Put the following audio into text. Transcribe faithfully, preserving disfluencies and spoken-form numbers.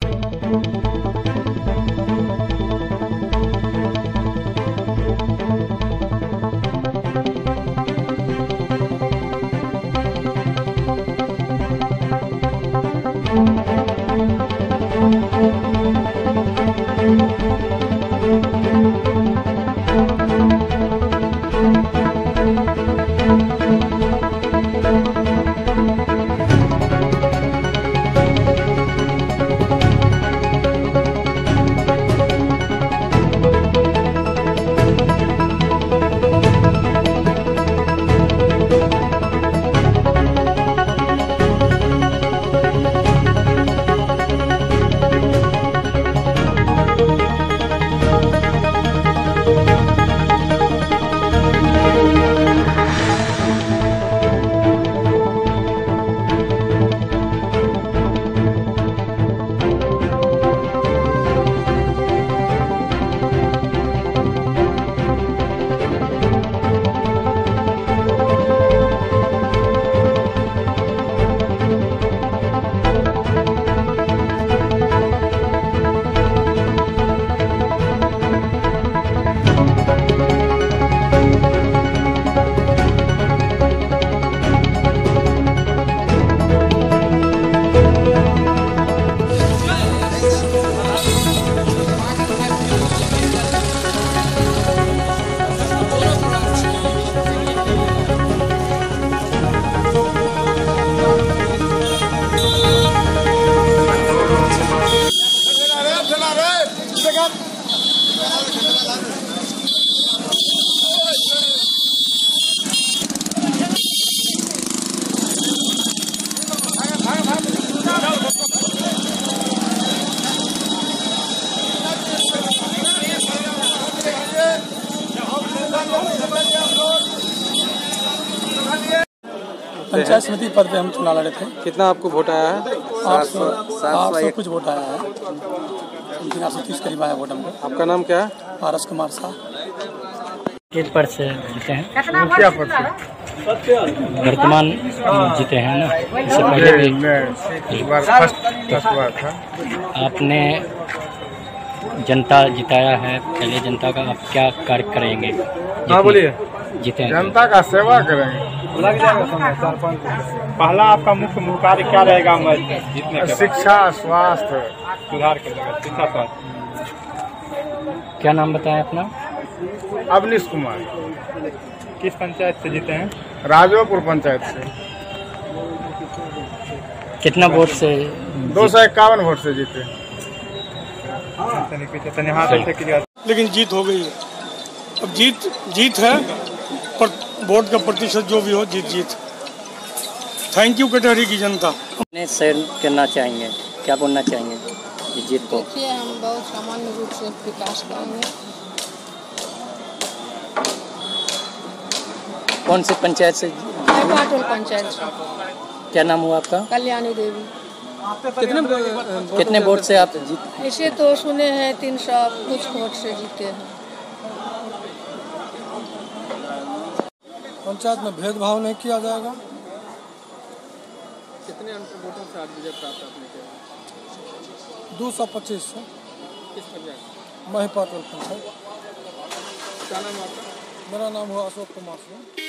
पंचायत समिति पद पे हम चुनाव लड़े थे। कितना आपको वोट आया है? आठ सौ आठ सौ कुछ वोट आया है, लेकिन आठ सौ तीस करीब आया वोट हमको। आपका नाम क्या है? पारस कुमार शाह। किस पद से जीते हैं? वर्तमान जीते हैं ना, इससे पहले भी आपने जनता जिताया है, पहले जनता का आप क्या कार्य करेंगे? हाँ बोलिए। जीते हैं जनता का सेवा करेंगे। लग जाएगा समय चार पाँच पहला आपका मुख्य कार्य क्या रहेगा जीतने के? शिक्षा, स्वास्थ्य सुधार के लिए शिक्षा स्वास्थ्य। क्या नाम बताएं अपना? अवनीश कुमार। किस पंचायत से जीते हैं? राजोपुर पंचायत से। कितना वोट से? दो सौ इक्यावन वोट से जीते। लेकिन जीत हो गई है। अब जीत जीत है, पर वोट का प्रतिशत जो भी हो, जीत जीत। थैंक यू कटहरी की जनता। शेयर करना चाहेंगे, क्या बोलना चाहेंगे इस जीत को? देखिए, हम बहुत सामान्य रूप से विकास करेंगे। कौन सी पंचायत से? पाटोल पंचायत से। क्या नाम हुआ आपका? कल्याणी देवी। कितने कितने वोट से आप जीत? ऐसे तो सुने हैं तीन सौ कुछ वोट से जीते हैं। पंचायत में भेदभाव नहीं किया जाएगा। कितने अंतर वोटों से आज विजय प्राप्त आपने किया? दो सौ पच्चीस से। किस पंचायत? मही पाटोल पंचायत। क्या नाम आपका? मेरा नाम हुआ अशोक कुमार सिंह।